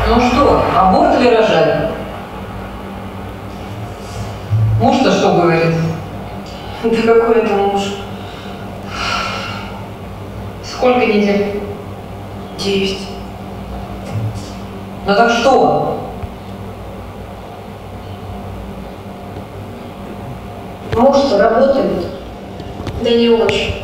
Ну что, аборт или рожать? Муж-то что говорит? Да какой это муж? Сколько недель? 9. Ну так что? Муж-то работает? Да не очень.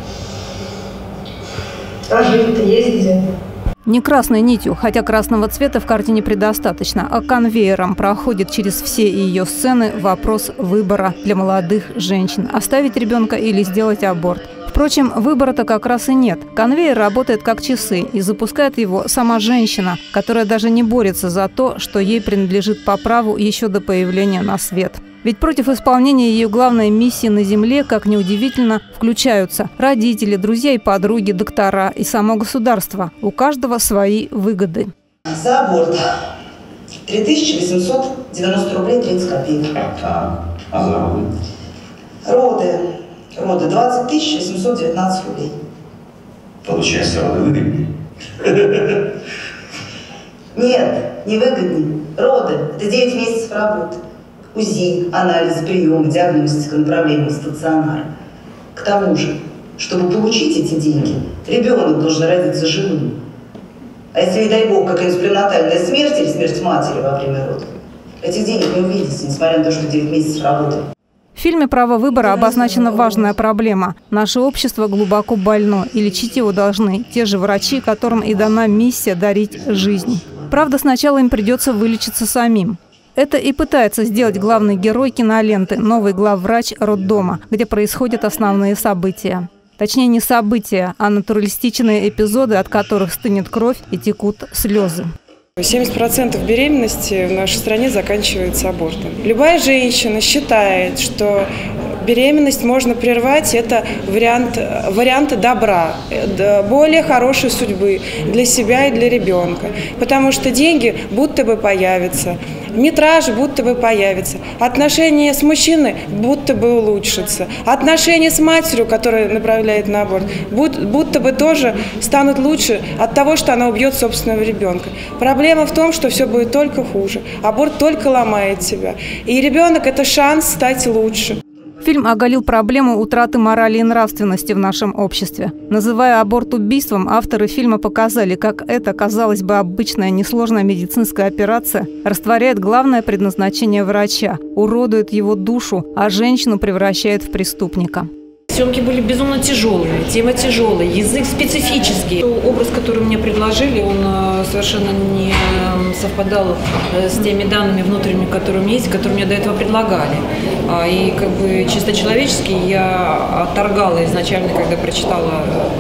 А жить-то есть где? Не красной нитью, хотя красного цвета в картине предостаточно, а конвейером проходит через все ее сцены вопрос выбора для молодых женщин – оставить ребенка или сделать аборт. Впрочем, выбора-то как раз и нет. Конвейер работает как часы, и запускает его сама женщина, которая даже не борется за то, что ей принадлежит по праву еще до появления на свет. Ведь против исполнения ее главной миссии на Земле, как ни удивительно, включаются родители, друзья и подруги, доктора и само государство. У каждого свои выгоды. За аборт 3890 рублей 30 копеек. А за роды? Роды 20 819 рублей. Получается, роды выгоднее? Нет, не выгоднее. Роды – это 9 месяцев работы. УЗИ, анализ, прием, диагностика, направление в стационар. К тому же, чтобы получить эти деньги, ребенок должен родиться живым. А если, не дай бог, какая-нибудь пренатальная смерть или смерть матери во время родов, этих денег не увидите, несмотря на то, что 9 месяцев работы. В фильме «Право выбора» обозначена важная проблема. Наше общество глубоко больно, и лечить его должны те же врачи, которым и дана миссия дарить жизнь. Правда, сначала им придется вылечиться самим. Это и пытается сделать главный герой киноленты – новый главврач роддома, где происходят основные события. Точнее, не события, а натуралистичные эпизоды, от которых стынет кровь и текут слезы. 70% беременности в нашей стране заканчивается абортом. Любая женщина считает, что беременность можно прервать, это вариант добра, более хорошей судьбы для себя и для ребенка. Потому что деньги будто бы появятся, метраж будто бы появится, отношения с мужчиной будто бы улучшатся, отношения с матерью, которая направляет на аборт, будто бы тоже станут лучше от того, что она убьет собственного ребенка. Проблема в том, что все будет только хуже. Аборт только ломает себя. И ребенок – это шанс стать лучше. Фильм оголил проблему утраты морали и нравственности в нашем обществе. Называя аборт убийством, авторы фильма показали, как эта, казалось бы, обычная несложная медицинская операция растворяет главное предназначение врача, уродует его душу, а женщину превращает в преступника. Съемки были безумно тяжелые, тема тяжелая, язык специфический. Образ, который мне предложили, он совершенно не совпадал с теми данными внутренними, которые у меня есть, которые мне до этого предлагали. И как бы чисто человечески я отторгала изначально, когда прочитала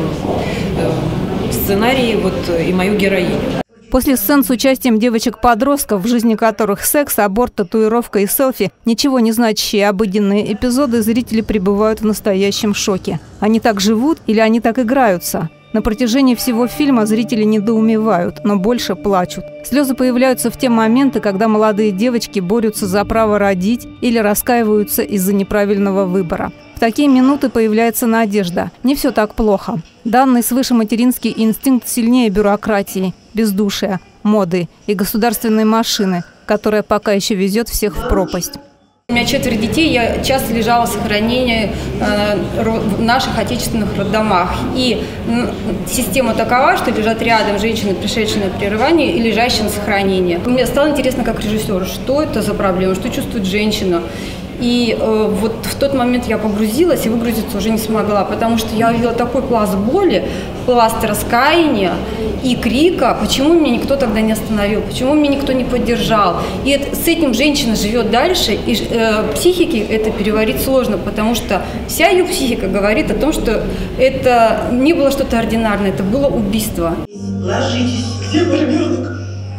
сценарий и мою героиню. После сцен с участием девочек-подростков, в жизни которых секс, аборт, татуировка и селфи – ничего не значащие обыденные эпизоды, зрители пребывают в настоящем шоке. Они так живут или они так играются? На протяжении всего фильма зрители недоумевают, но больше плачут. Слезы появляются в те моменты, когда молодые девочки борются за право родить или раскаиваются из-за неправильного выбора. В такие минуты появляется надежда. Не все так плохо. Данный свыше материнский инстинкт сильнее бюрократии, бездушия, моды и государственной машины, которая пока еще везет всех в пропасть. У меня 4 детей, я часто лежала в сохранении в наших отечественных роддомах. И система такова, что лежат рядом женщины, пришедшие на прерывание, и лежащие на сохранении. Мне стало интересно, как режиссеру, что это за проблема, что чувствует женщина. И вот в тот момент я погрузилась и выгрузиться уже не смогла, потому что я увидела такой пласт боли, пласт раскаяния и крика, почему меня никто тогда не остановил, почему меня никто не поддержал. И с этим женщина живет дальше, и психике это переварить сложно, потому что вся ее психика говорит о том, что это не было что-то ординарное, это было убийство. Ложитесь. Где мой ребенок?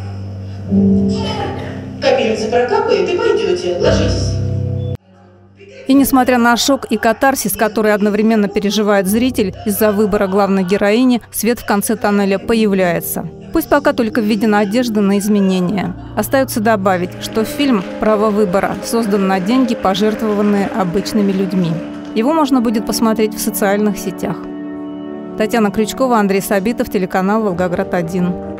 Капельница прокапает и пойдете. Ложитесь. И несмотря на шок и катарсис, который одновременно переживает зритель из-за выбора главной героини, свет в конце тоннеля появляется. Пусть пока только в виде надежды на изменения. Остается добавить, что фильм «Право выбора» создан на деньги, пожертвованные обычными людьми. Его можно будет посмотреть в социальных сетях. Татьяна Крючкова, Андрей Сабитов, телеканал «Волгоград-1».